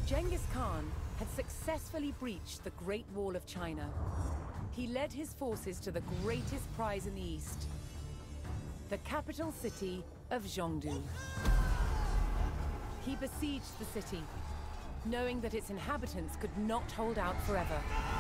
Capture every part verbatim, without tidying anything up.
Genghis Khan had successfully breached the Great Wall of China. He led his forces to the greatest prize in the East, the capital city of Zhongdu. He besieged the city, knowing that its inhabitants could not hold out forever.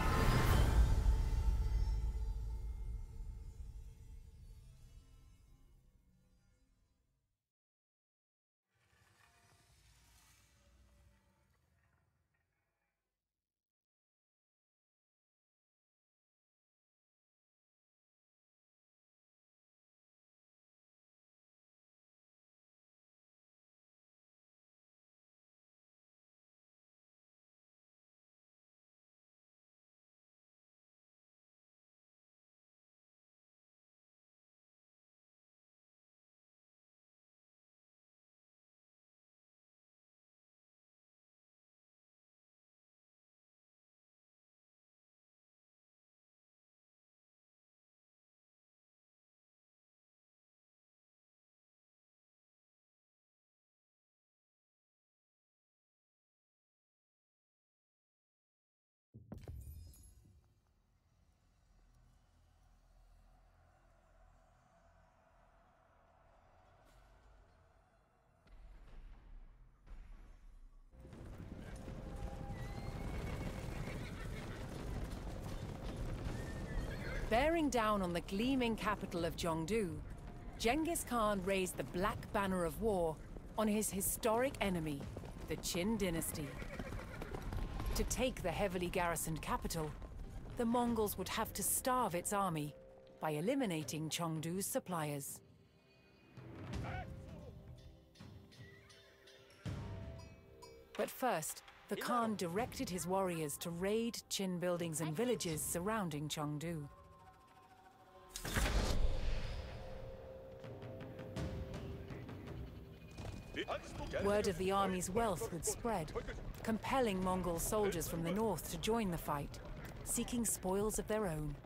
Bearing down on the gleaming capital of Zhongdu, Genghis Khan raised the Black Banner of War on his historic enemy, the Qin dynasty. To take the heavily garrisoned capital, the Mongols would have to starve its army by eliminating Chengdu's suppliers. But first, the Khan directed his warriors to raid Qin buildings and villages surrounding Chengdu. Word of the army's wealth would spread, compelling Mongol soldiers from the north to join the fight, seeking spoils of their own.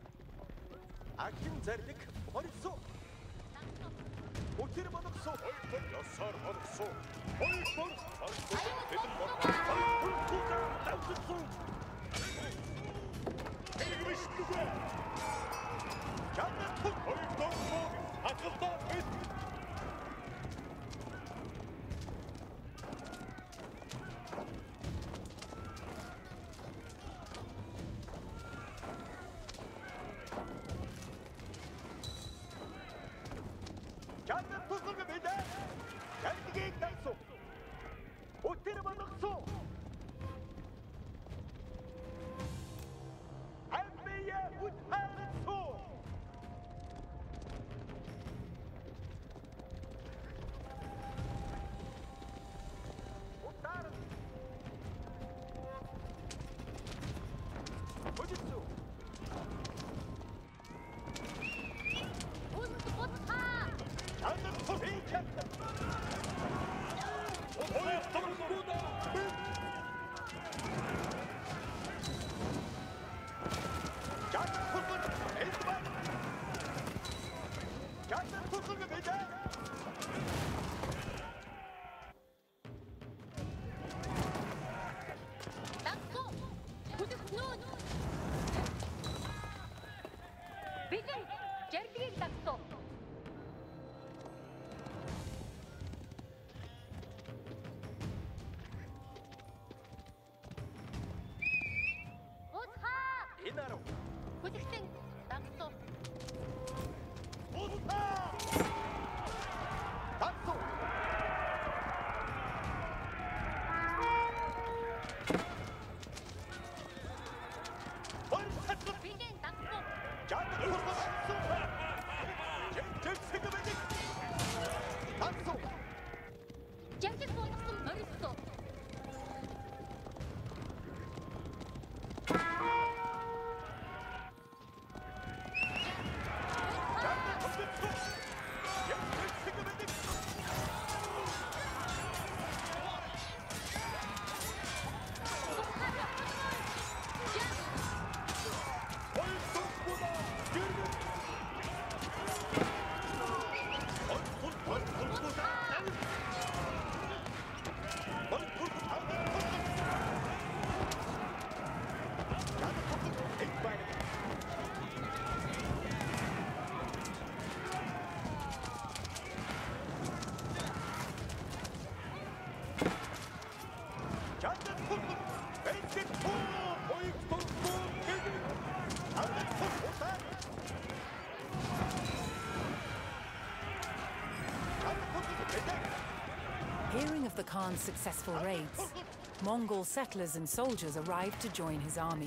Khan's successful raids, Mongol settlers and soldiers arrived to join his army.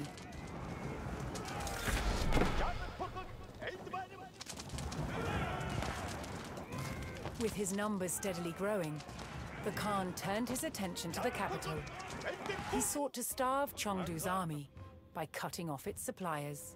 With his numbers steadily growing, the Khan turned his attention to the capital. He sought to starve Chengdu's army by cutting off its suppliers.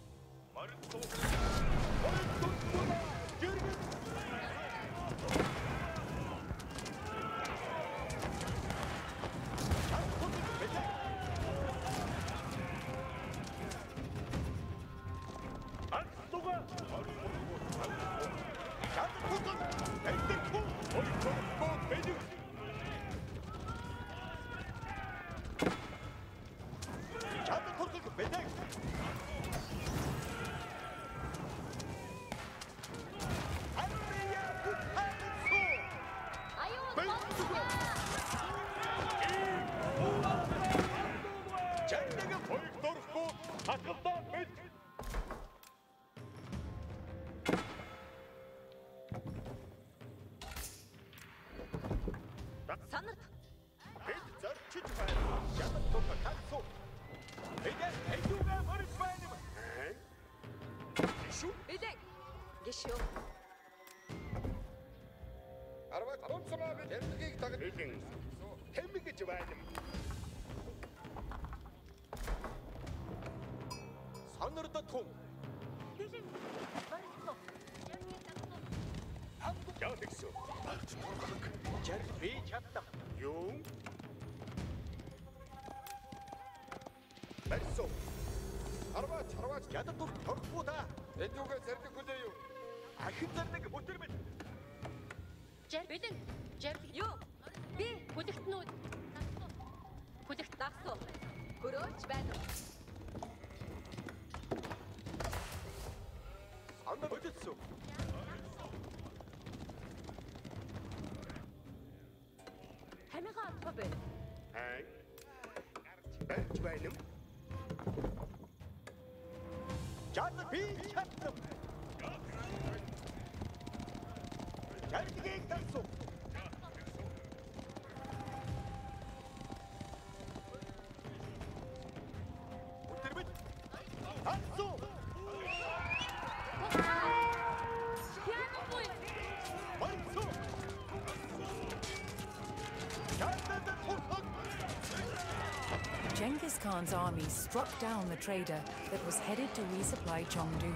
Genghis Khan's army struck down the trader that was headed to resupply Chengdu.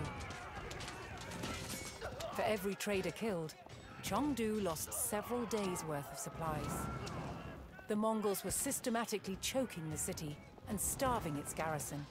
For every trader killed, Chengdu lost several days' worth of supplies. The Mongols were systematically choking the city and starving its garrison.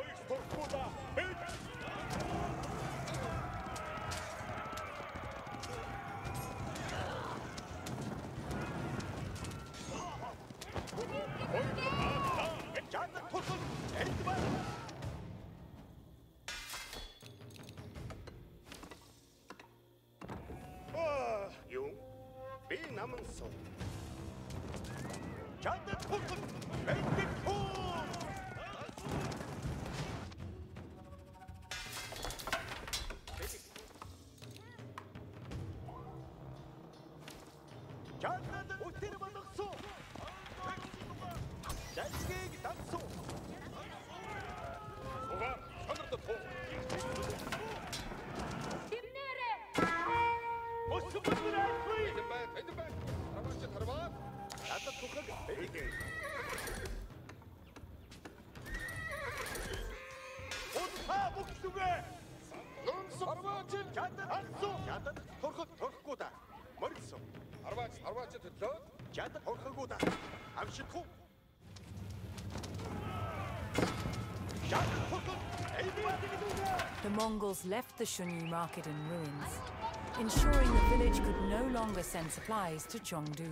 The Mongols left the Shunyu market in ruins, ensuring the village could no longer send supplies to Chengdu.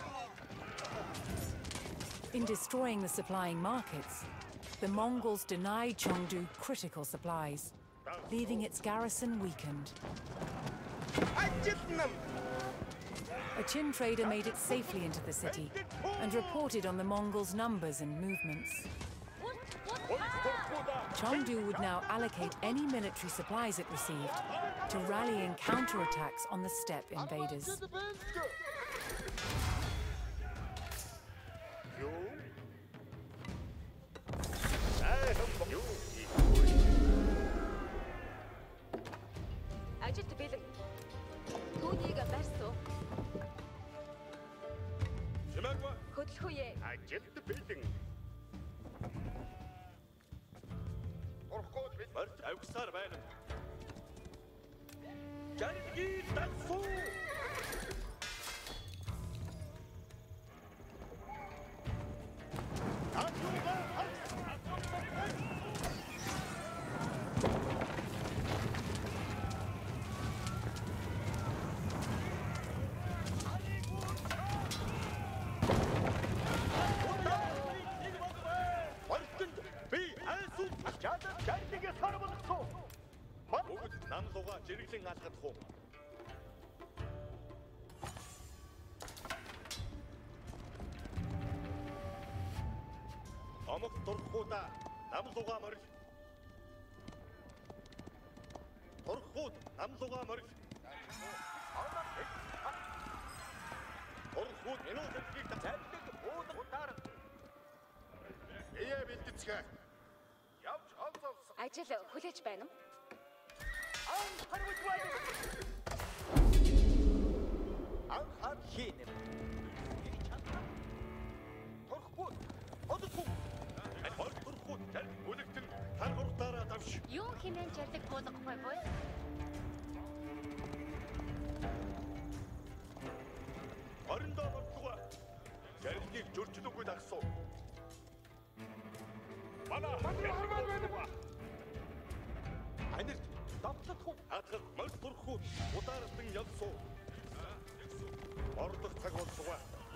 In destroying the supplying markets, the Mongols denied Chengdu critical supplies, leaving its garrison weakened. A Qin trader made it safely into the city and reported on the Mongols' numbers and movements. Chengdu would now allocate any military supplies it received to rallying counterattacks on the steppe invaders. 잘기 단소. 남소가 제일생 아스카토. 어묵 돌코다 남소가 머리. 돌코 남소가 머리. 돌코 에노센틱 잘되게 모두 따라. 예예 бэлтгэцгээ. Явж олсоос. Ажил хүлээж байна уу? Анхаар хийнэ. Торхгүй. Одохгүй. Ань хол торхгүй. Тань үлэгтэн тань гуртаараа давш. Юу хинэн жардаг буулгахгүй бой? Орондоо болтуга. Жаргалыг зөрчилөөгүй дагсуу. Манай хамгаалал байна. Анир давтахгүй. Хатгах мал турхгүй. Удаартан явсуу. Ордох цаг болсуга.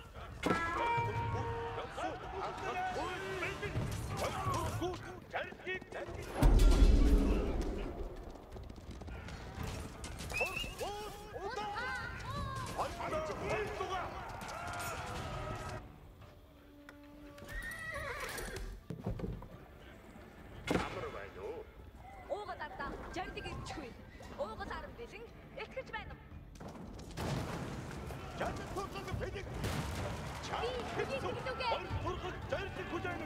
Явсуу. Хатгах хөл бэлэн. Мал турхгүй. Жаргалыг жаргалыг. Ордох удаа. Ордох болсуга. Жардаг ичгүй. Уугал арам бэлэн итгэж байна. Жардаг турхаг бэлэг. Би хэдийг хэлүүгээ. Турхаг жардаг хүлээн.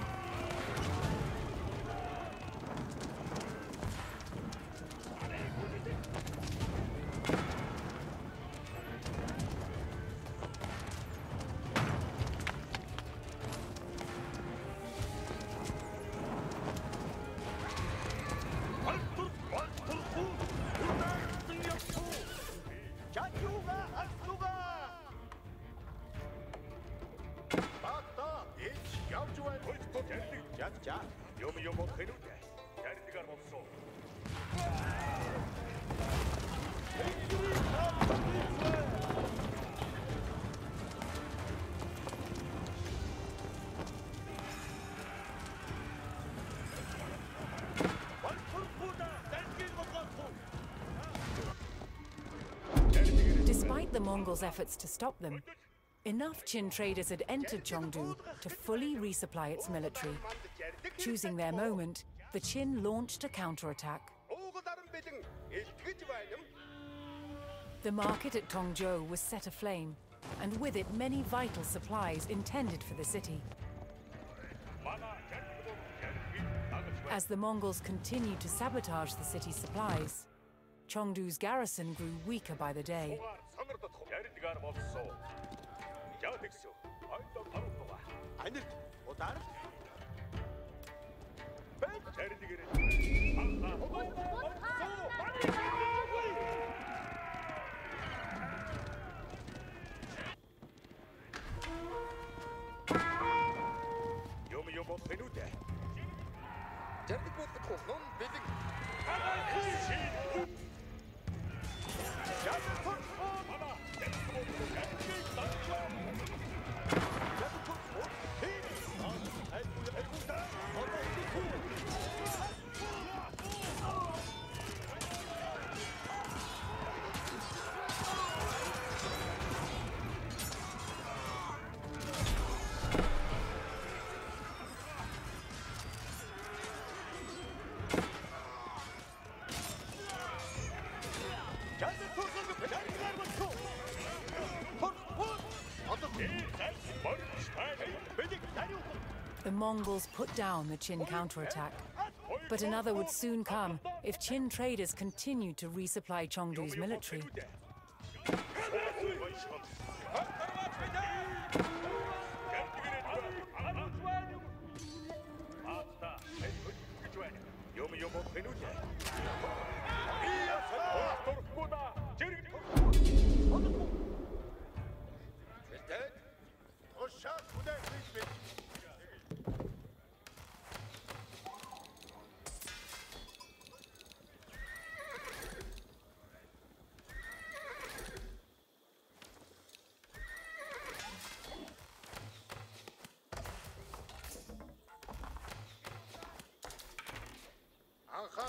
자, 요미 요모 해놓게. 자리가 없어. Despite the Mongols' efforts to stop them, enough Qin traders had entered Chengdu to fully resupply its military. Choosing their moment, the Qin launched a counterattack. The market at Tongzhou was set aflame, and with it many vital supplies intended for the city. As the Mongols continued to sabotage the city's supplies, Chengdu's garrison grew weaker by the day. The Mongols put down the Qin counterattack, but another would soon come if Qin traders continued to resupply Chengdu's military.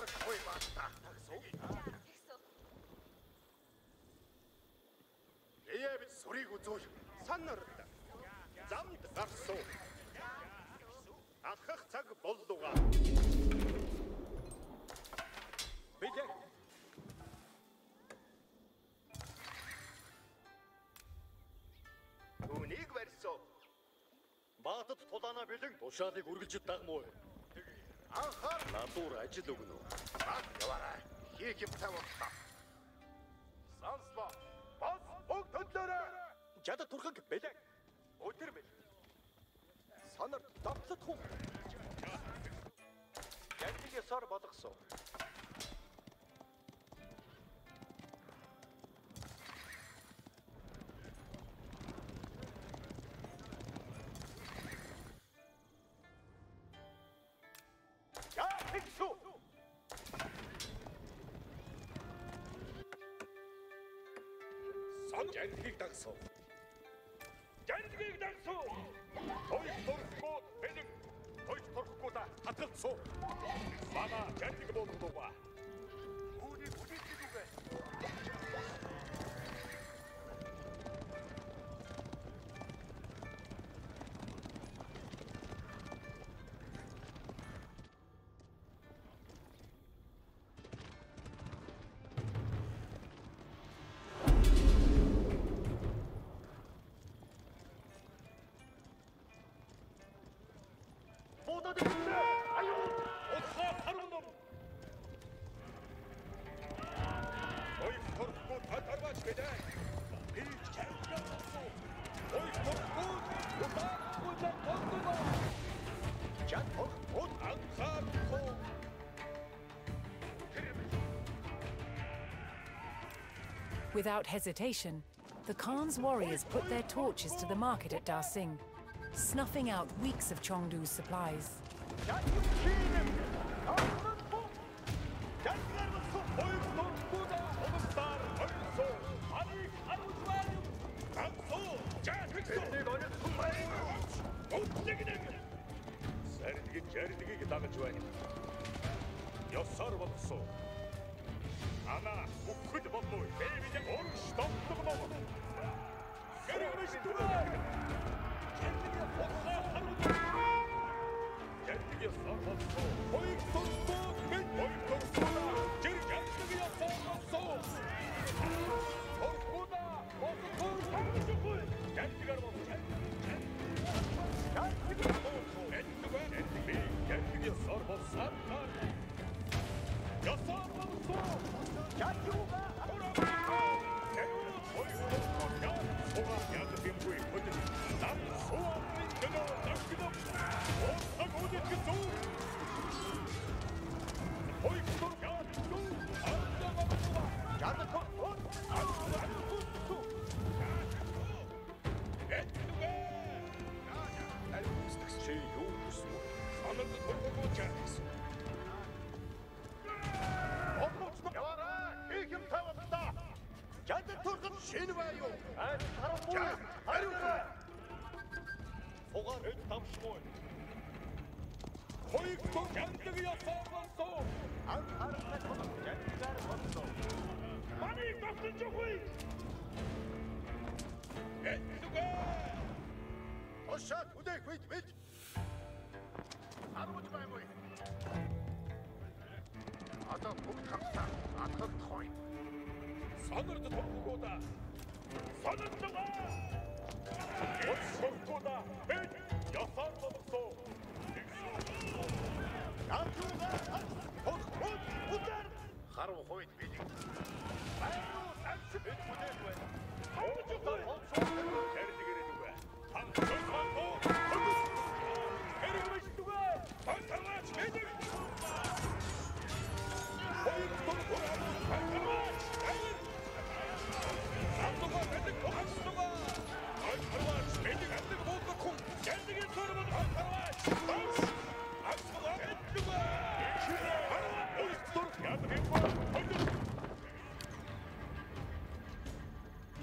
хой баста. Тэгсэн. Эяв сүрийг үзүүл. Санаар замд гарсуу. Алхах цаг боллуга. Бэлэг. Үнийг барьсуу. Баатад тулаана бэлэн тушаалыг үргэлж дагмуу. Анхаар надуур ажил өгнө үү? Аа, яваарай. Хийх юм тавуултаа. Санслаа. Бас бүгд төлөөрэй. Жада турхаг бэлэг. Өдөр бэл. Санар давтлах хүн. Янтигээ сар болгосон. Я фиксу. Сан янтигийг дагсуу. Янтигийг дагсуу. Той турхгүй бэлэг. Той турхгүй да хатгалцуу. Бага янтиг болгодог. Үүнийг үдээдэг үгэ. Without hesitation, the Khan's warriors put their torches to the market at Da Sing, snuffing out weeks of Chengdu's supplies. Ana, ukkud bollu, evide oruç damlığı mı? Görülmüş duvar! Kendine fokla harundu! Kendine sarması, boyuk tuttu, ben boyuk tuttu da, geri kendine sarması! Korku da, bozukul, sarması kul! Kendine arması, kendine! Kendine sarması, kendine, kendine sarması, sarması! Yasarması! Kendine! Шинэ баю. Аа, харахгүй. Хариуцаа. Фугаар хэд тамшгүй. Хоёрт яндаг ясаасан. Анхаарах болох яндагаар болсон. Маний гомдож өгье. Эцгээ. Ошат үдэх бит бит. Харуул байггүй. Одоо бүгд хамтдаа атгах хой. Санард турхгүйда. Санардлага. Өсөхгүйда. Бид ясаар болсоо. Ятуга. Хохот удар. Харуу хойд бид. Айруу санч бид бүдэл бай. Хожигтой хонцоо тэрдгэрэг үгүй. Хан хонцоо. Хэрэг үгүй. Тантараач бид. Хойд турхгүйда. Тантараач. Антуга бэлэг хонцоо. Тантараач бид гэдэг болдог хүн. Яндагийн төрөмд тантараач. Антуга бэлэг. Ойд тур яндагийн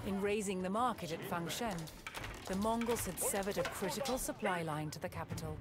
In razing the market at Fangshen, the Mongols had severed a critical supply line to the capital.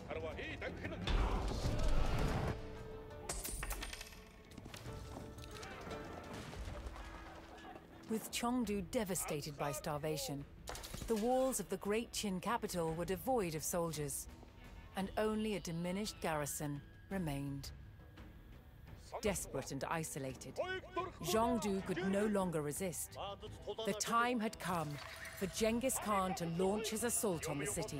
With Chengdu devastated by starvation, the walls of the great Qin capital were devoid of soldiers, and only a diminished garrison remained. Desperate and isolated, Zhongdu could no longer resist. The time had come for Genghis Khan to launch his assault on the city.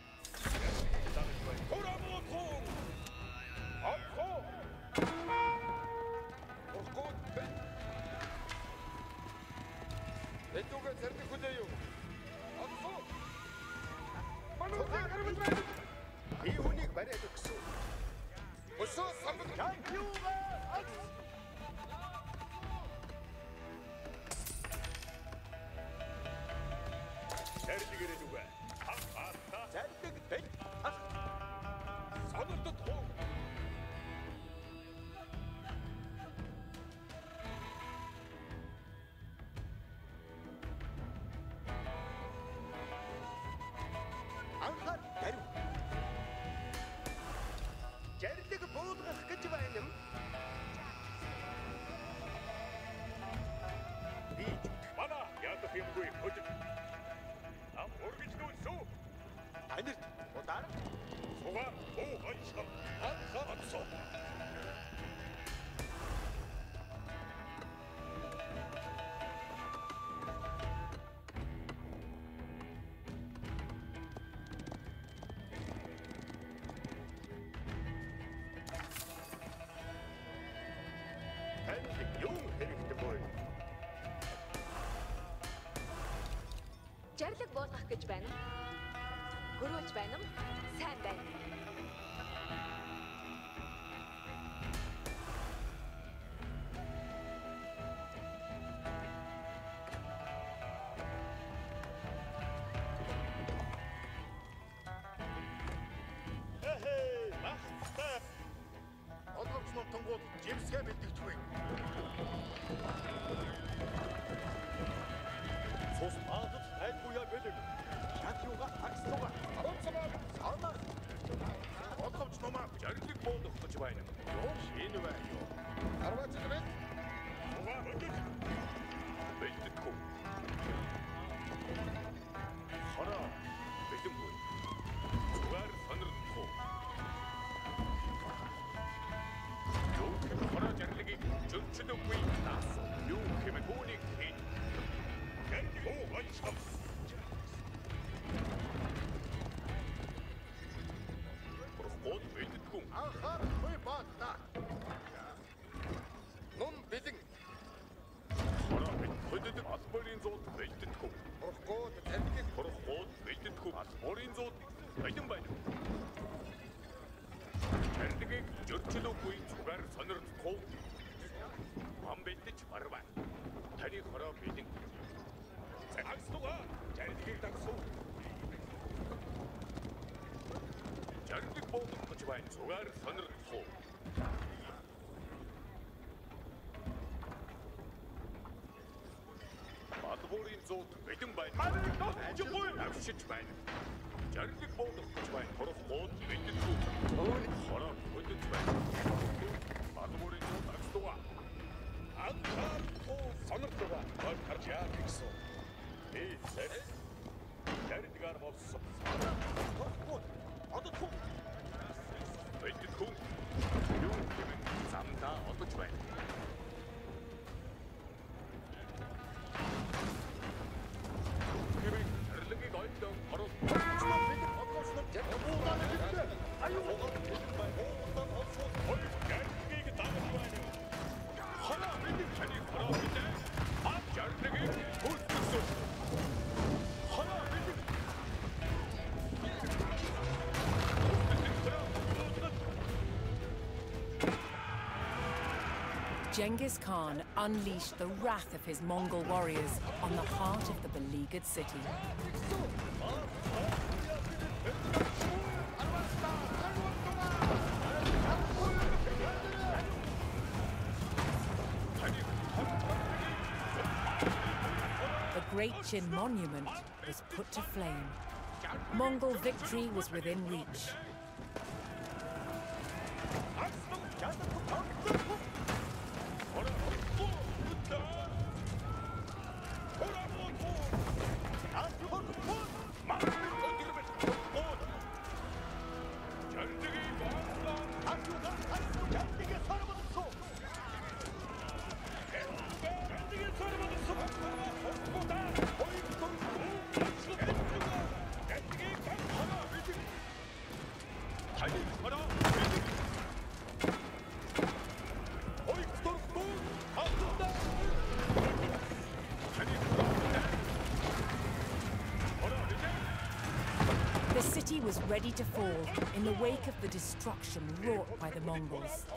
Жарлаг буулгах гэж байна. Хөрвүүлж байна уу? Сайн байна. Одоогч нутангууд жимсгээ бэлдэж буй. Сус баатад тайлбуяа бэлэг. Шат юугаа такстуга. Орцоо саанаа. Одоогч номаа жарлаг буулгах гэж байна. Юу шинэ бай юу? Арваач вэ? Угаа өгч. Бэлдэхгүй. Хараа. Бэлэмгүй. Зүгээр сонирхгүй. Хора жарлыгийг зөрчилөхгүй нас юу хэмээн үүнийг хийн. Гэн юу болчихсон. Проход бэлдэхгүй. Анхаар хой баатна. Ном бэлэн. Хора бэлдэдэг албарын зууд бэлдэхгүй. Проход жарлыгийг проход бэлдэхгүй албарын зууд бэлэн байна. Жарлыгийг зөрчилөхгүй зүгээр сонирхгүй. Мам бэлдэж барваа. Таны хороо бэлэн. Загсуга жарлыгийг дагсуу. Жарлыг буулгах гэж байна. Зүгээр сонирхгүй. Бадбуурын зууд бэлэн байна. Ажиггүй авшиж байна. Жарлыг буулгах гэж байна. Проход бэлдэхгүй. Хороо бэлдэж байна. Бадбуурын зууд дагсуга. Анхаар тоо сонирхолтой бол харж яа гэсэн. Ээ, жарлыгаар болсон. Проход одохгүй. Бэлдэхгүй. Юу гэмэн замдаа одож байна. Гэмэн жарлыгийг ойлдон хороо. Genghis Khan unleashed the wrath of his Mongol warriors on the heart of the beleaguered city. The Great Chin Monument was put to flame. Mongol victory was within reach. The city was ready to fall in the wake of the destruction wrought by the Mongols.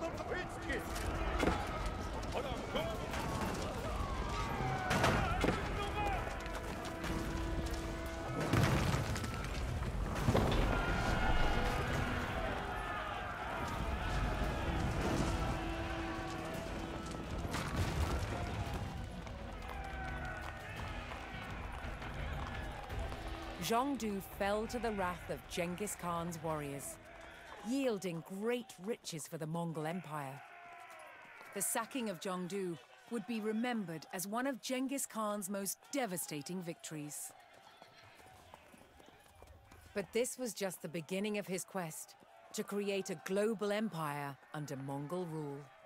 Zhongdu fell to the wrath of Genghis Khan's warriors, yielding great riches for the Mongol Empire. The sacking of Zhongdu would be remembered as one of Genghis Khan's most devastating victories. But this was just the beginning of his quest to create a global empire under Mongol rule.